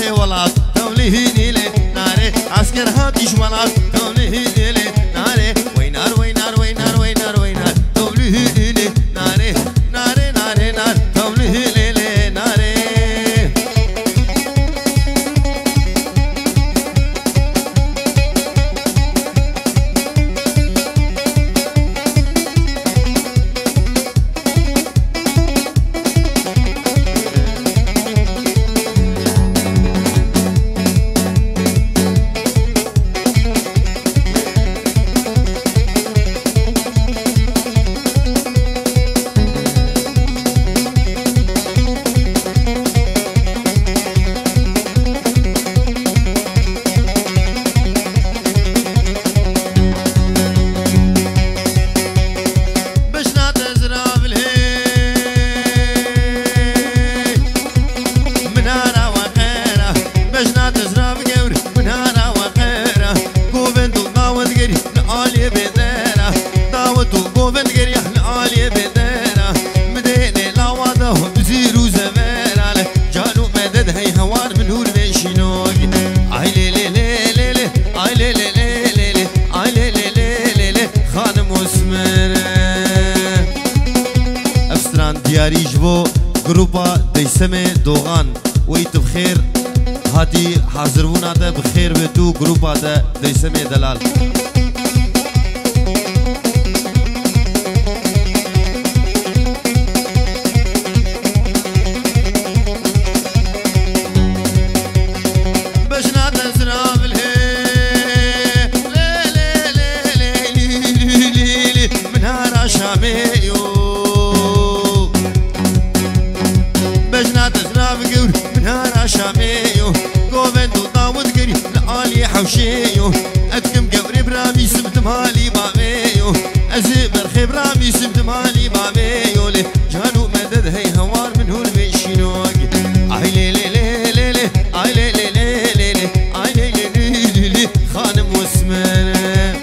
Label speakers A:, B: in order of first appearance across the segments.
A: ناره ولات تولي هيني ناره عسكر هاتيش ولات تولي هيني ناره وينار وينار وينار وينار وينار تولي هيني ناره ناره ناره نار تولي هيني ناره دیاری جبو گروپا دیسم دوغان ویت بخیر هاتی حاضر بونا ده بخیر به تو گروپا ده دیسم دلال حوشيو أتكم قبري برامي سبت مالي باميو أزبر خبرامي سبت مالي باميو لي جانو مدد هي هوار من هون بيشينوك آي لي لي لي لي لي آي لي لي لي لي لي آي لي لي لي لي خانم واسمانه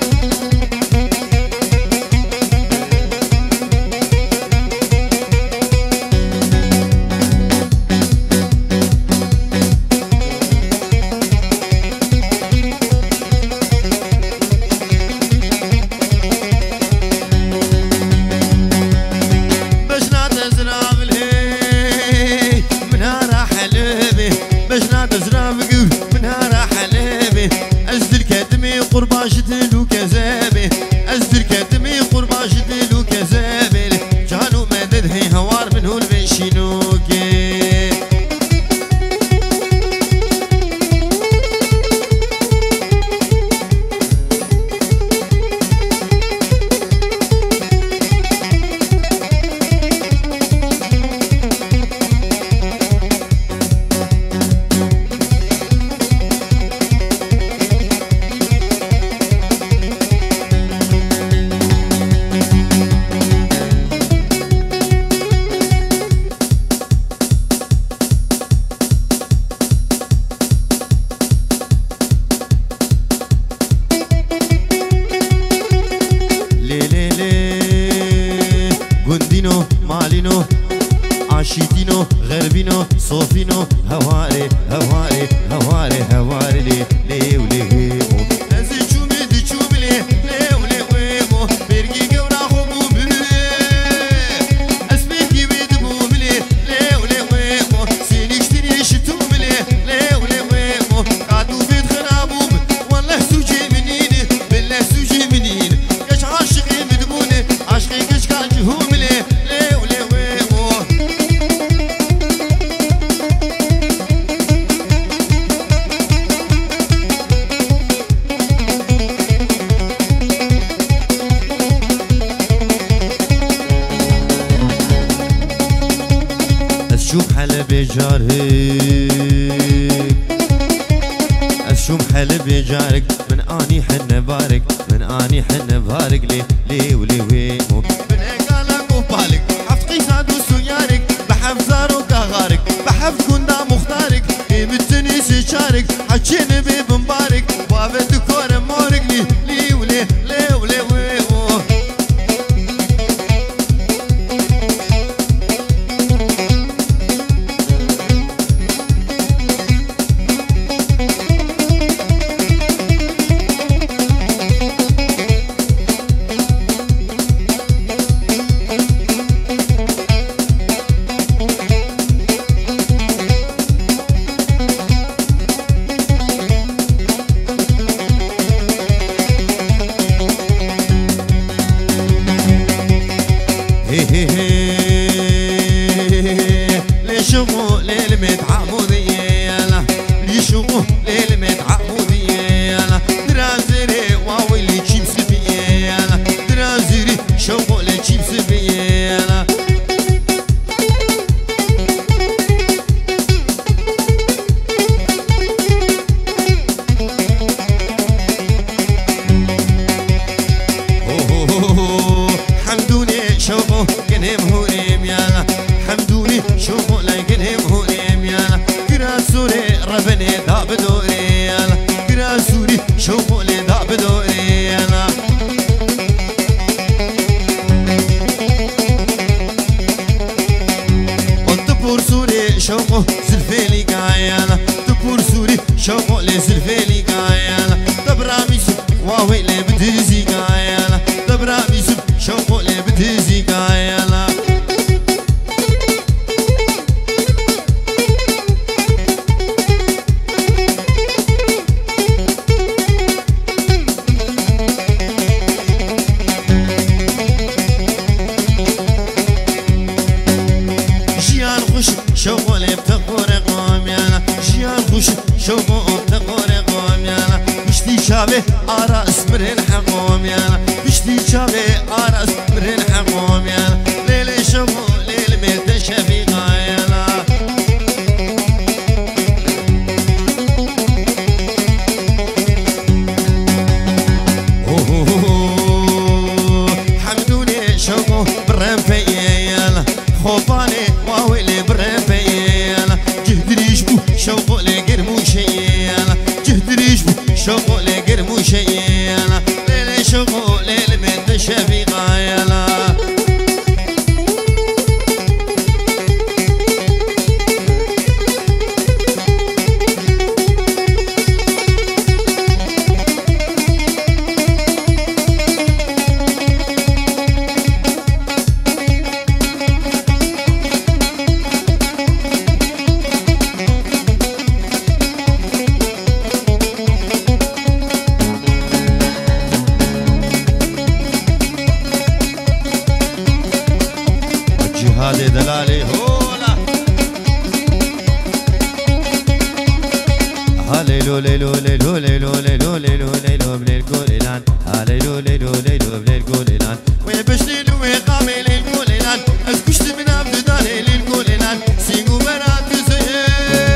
A: قرباش دلو كذابي أزدر كدمي قرباش دلو كذابي جانو مدد هي هوار من هون بيشينوكي مالينو عاشيتينو غربينو صوفينو هواري هواري هواري هواري لي لي ولي ويمو نزي شومي دي شومي لي لي ولي ويمو بيرجي قورا خبو بلي اسبيكي بيدمو بلي لي ولي ويمو سينيشتري شتو بلي لي ولي ويمو قادو بيت خرابو والله سوجي منيني بالله سوجي منيني كش عاشقي مدبوني عاشقي كش كان جهوم لي شوف حلب جارك شوف حلب جارك من اني حن بارك من اني حن بارك لي لي ولي ويمو من قالك وبالك حفقي زادو سيارك بحب زارو كغارك بحب كندا مختارك قيمتني سيشارك حكيني بمبارك وابد كور مورك لي لي ولي لي ولي ويمو متعمودية ليشوفوا ليل متعمودية درازري واوي اللي تشيب سبية درازري شوفوا اللي تشيب سبية حمدوني شوفوا كنهم هوريم يالا حمدوني شوفوا لكنهم هوريم يالا كراسوري ربني داب دوري يالا كراسوري شوفوا لي داب دوري يالا والطبور سوري شوفوا زلفيلي قايالا طبور سوري شوفوا لي زلفيلي قايالا دبرامي واوي لي بدزي قايالا دبرامي شوفوا لي بدزي قايالا جيان خوش شوفوا لي بتقور قوم يالا جيان خوش شوفوا بتقور قوم يالا مشتي شابه أراس مرن حقوم يالا مشتي شابه أراس مرن حقوم يالا ليل شوفوا ليل ميت شفيقا يالا حمدوني شوفوا برنفي يالا خوفاني واويلي برنفي يالا جهدريش بو شوفوا لي قرموشي يالا جهدريش بو شوفوا لي قرموشي يالا ليل شوفوا ليل ميت شفيقا يالا هذه دلالي هولا هاليلو ليلو ليلو ليلو ليلو ليلو ليلو بالكوليلان هاليلو ليلو ليلو بالكوليلان ويبشليلو ويقامي للكوليلان اسكشت من عبد دالي للكوليلان سيقو برات زي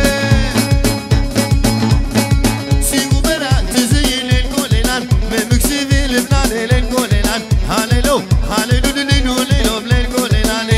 A: سيقو برات زي للكوليلان بمكسي في لبنان للكوليلان هاليلو هاليلو ليلو ليلو بالكوليلان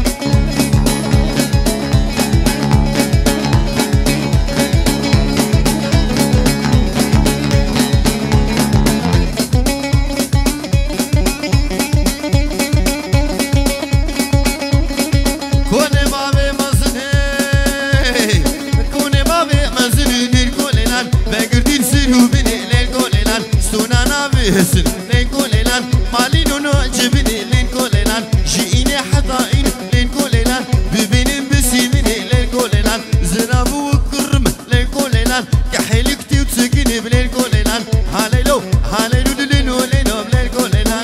A: هسن لين كوليلان مالينو نعجبني لين كوليلان جيني حضائن لين كوليلان ببين بسيمني لين كوليلان زرابو وكرم لين كوليلان كحيلك تيوتسكني بلين كوليلان هاليلو هاليلو لينو لينو بلين كوليلان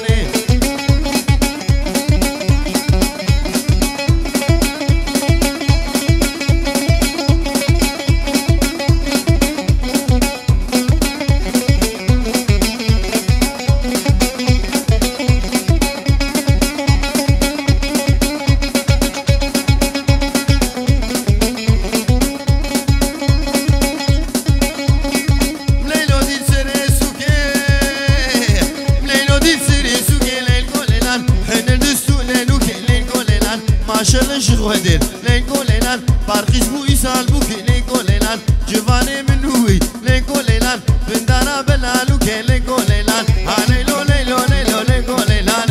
A: ماشل شغودين لين كوليلان بارقيس بو يسال بوكي لين كوليلان جواني من هوي لين كوليلان بندانا بلالوكي لين كوليلان هاليلو ليلو ليلو لين كوليلان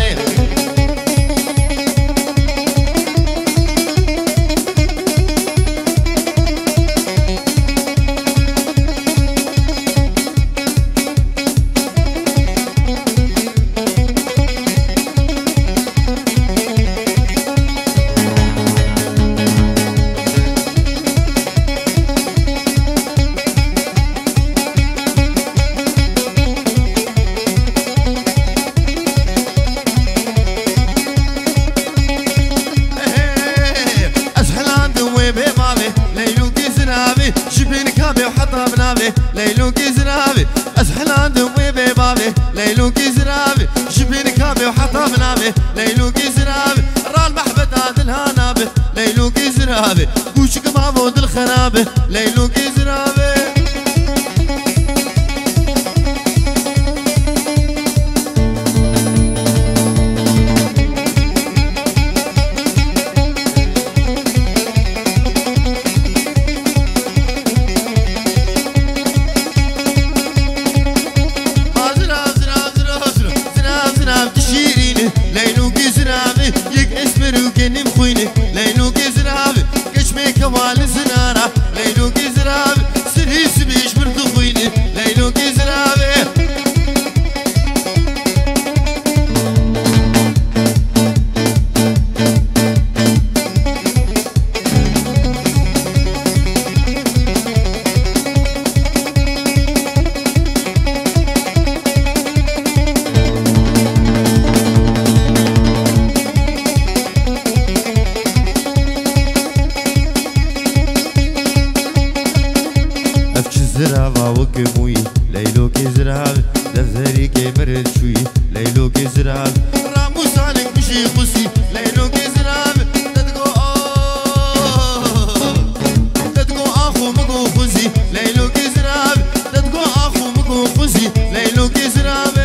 A: زرابي ليلو كي زرابي أسحل عندهم وبيبابي ليلو كي زرابي جبين كابي وحطها بنابي ليلو كي زرابي رال محبت عادل هانابي ليلو كي زرابي وشك معبود الخرابي ليلو كي زرابي ليلو كزرابي كشمي كوال زنارة ليلو كزرابي سريس بيش برضويني ليلو كزرابي زرابا وكموي ليلو كي زراب دفتري كي مرد شوي ليلو كي زراب راموس عليك مشي خسي ليلو كي زراب تدقو اخو مكو خزي ليلو كي زراب تدقو اخو مكو خزي ليلو كي زراب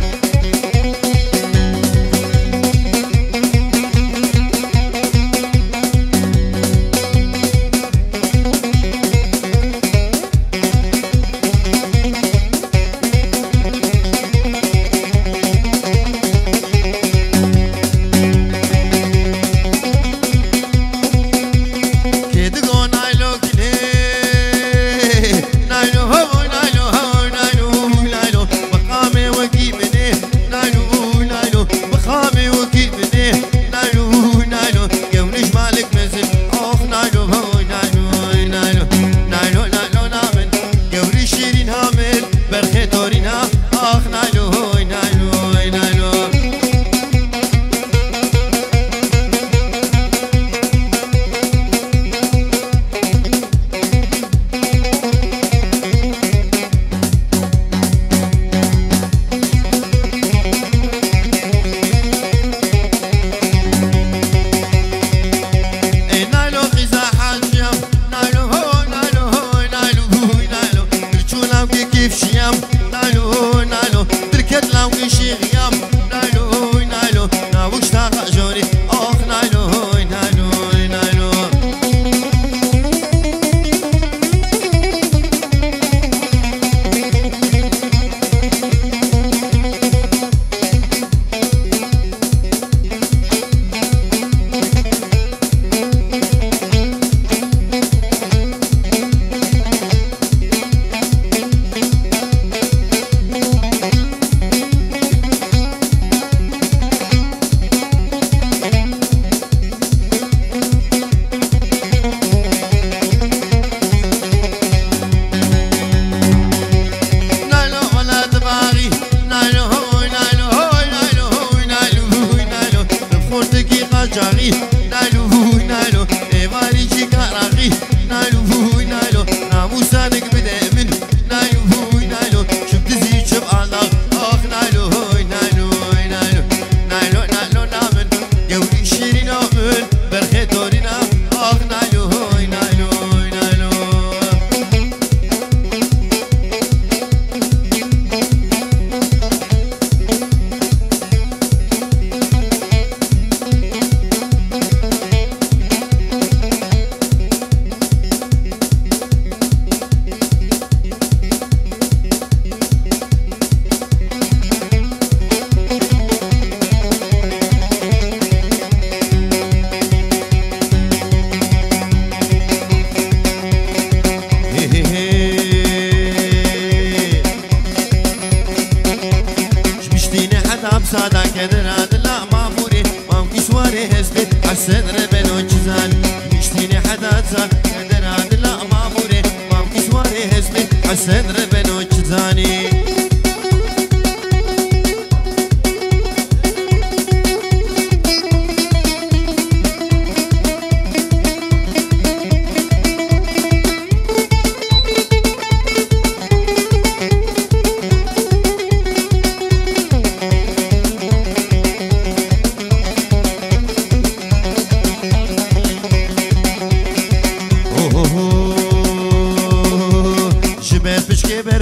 A: سادا كدران لا ماموري مامكي سواري هزبي عالصدر بنو جزان مشتيني حدا زان كدران لا ماموري مامكي سواري هزبي عالصدر بنو جزاني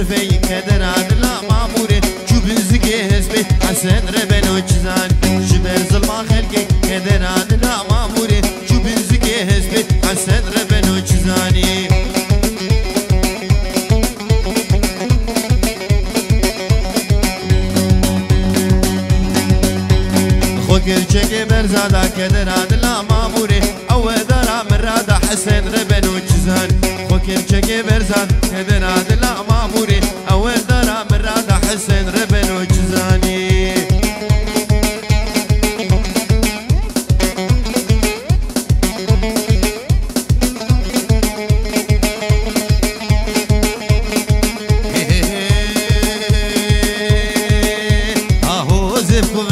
A: برفي كدر عن لا معموري شو بنزكي هزبي حسن ربن وجزان جبر ظلما خلقي كدر عن لا معموري شو بنزكي هزبي حسن ربن وجزاني كرچك برزادا كدران لا ماموري او درا مرادا حسن ربن وجزان خو كرچك برزاد كدران لا ماموري او درا مرادا حسن ربن وجزاني اهو زفكو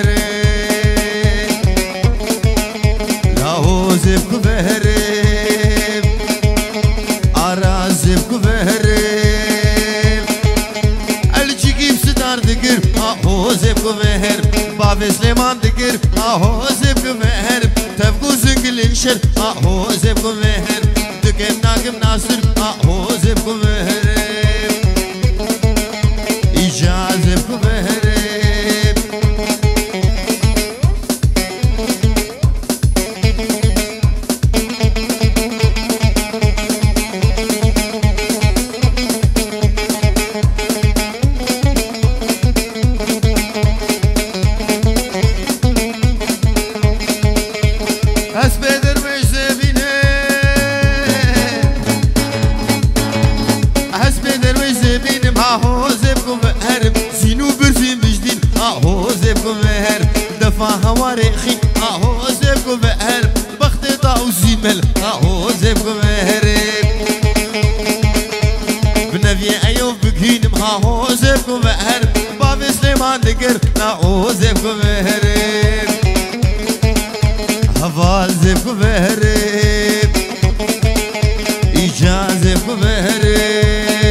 A: زبكو بهرب آرا زبكو بهرب الچيكي بستار دقر آهو زبكو بهرب باب سليمان دقر آهو زبكو بهرب تبكو زنقل انشر آهو زبكو بهرب دقم ناقم ناصر آهو زبكو بهرب إيجا زبكو بهرب آهو زبكو بهرب زينو برفين بجدين آهو زبكو بهرب دفع هواريخي آهو زبكو بهرب بخت طاو زيمل آهو زبكو بهرب بنبي أيوب بكينم آهو زبكو بهرب باب سليمان دقر آهو زبكو بهرب هفال زبكو بهرب إيجا زبكو بهرب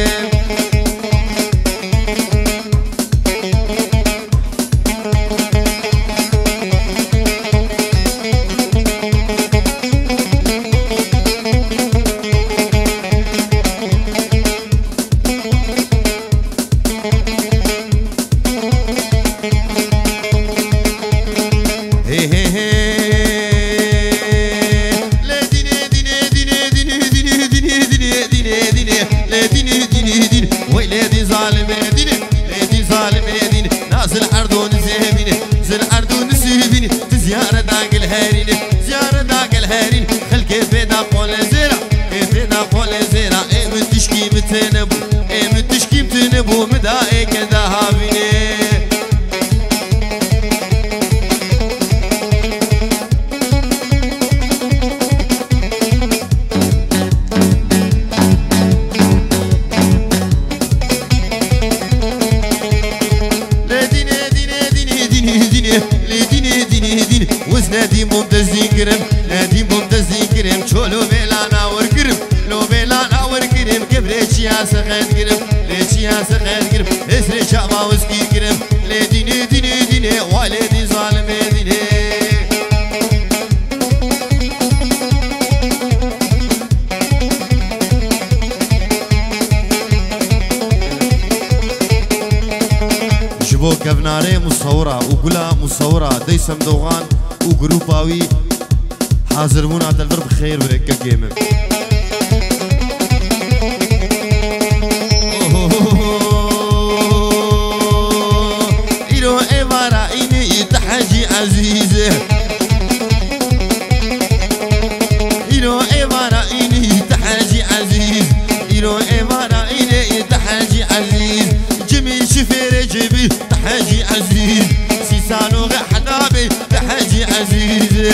A: زيارة داق الهارين خلقي بيدا قول زيرا بيدا قول زيرا من تشكي متنبو من تشكي متنبو مدائي كدا هابيني وزنادي ممتازين كرم نادي ممتازين كرم شولو بيلانا وركرم لو بيلانا وركرم كبريتش يا سخان كرم ليش يا سخان كرم اسري شعبا وسكي كرم لديني ديني ديني والدي ظالم ديني جبو كفناري مصورة وقلا مصورة ديسم دوغان وجروباوي حاضر هنا تلدر بخير كجيم إيرو إمارة إني تحجي عزيزة إيرو إمارة إني تحجي عزيز إيرو إمارة إني تحجي عزيز جميل شفير جبي تحجي عزيز سيسانو غي حدابي تحجي عزيز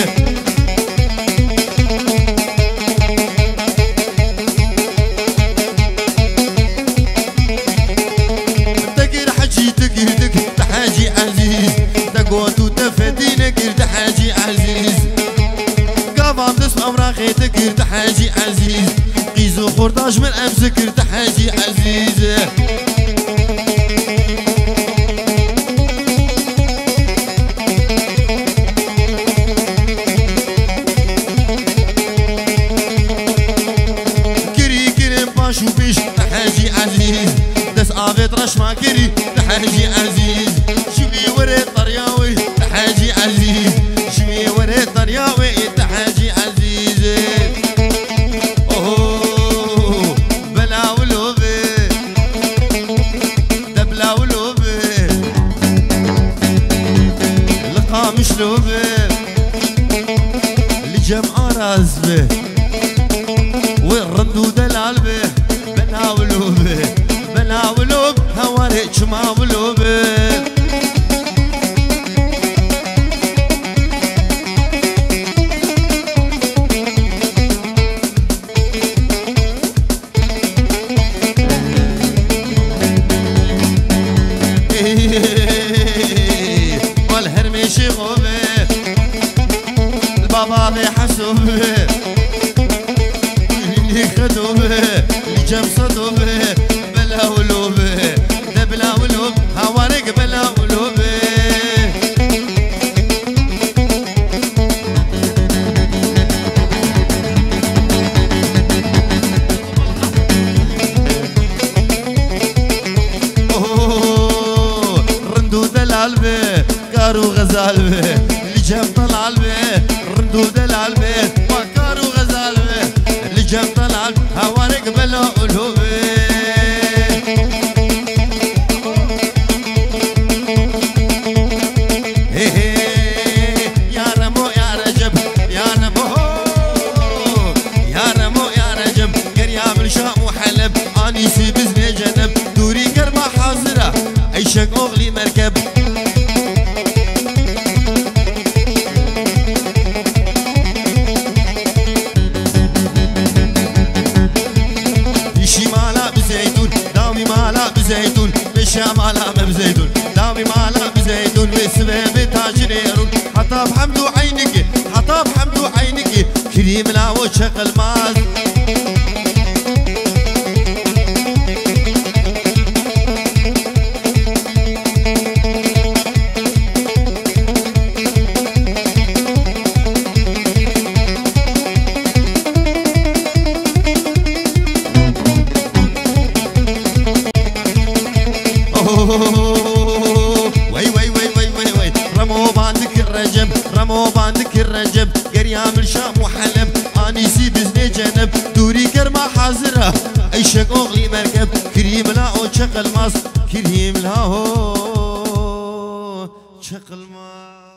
A: تقر حجي تقر تحجي عزيز تقوتو تفدينك تحجي عزيز قافام تسمع مراخي تقر تحجي عزيز قيزو خرداش من أمسكر تحجي عزيز شو بيش تحاجي عزيز دس صافت رش ما كري تحاجي عزيز شوي ورد طرياوي تحاجي عزيز شوي ورد طرياوي تحاجي عزيز اوه بلا ولوبي دبلا ولوبي لقى مشلوبي لجمع رازبه والردود العلبه بلا ولوبي بلا ولوب هواريك ما ولوبي والهرمشي غوبي البابا بيحسوبي اللي خدوبي اللي جاب صدوبي بلا ولوبي ده بلا ولوب هوارق بلا ولوبي اوه رندود العلبة كارو غزال بي اللي جاب طلع البي رندود العلبة وكارو غزال بي اللي جاب طلع هوارق بلا ولوبي يا رمو يا رجب يا رمو يا رمو يا رجب قرياب الشام وحلب انيسي بزني جنب دوري كرمه حاضره اي شق اغلي مركب شمالا بزيتون داوي مالا بزيتون بالشمالا بزيتون داوي مالا بزيتون بسبب تاجريرون حطاب حمدو عينك حطاب حمدو عينك كريم لا وشق الماز وي وي وي وي وي وي رمو باندك الرجب رمو باندك الرجب قريام الشام وحلب انيسي بزني جنب دوري كرمه حاضره اي شق اغلي مركب كريم لا وشق الماس كريم لا هو شق الماس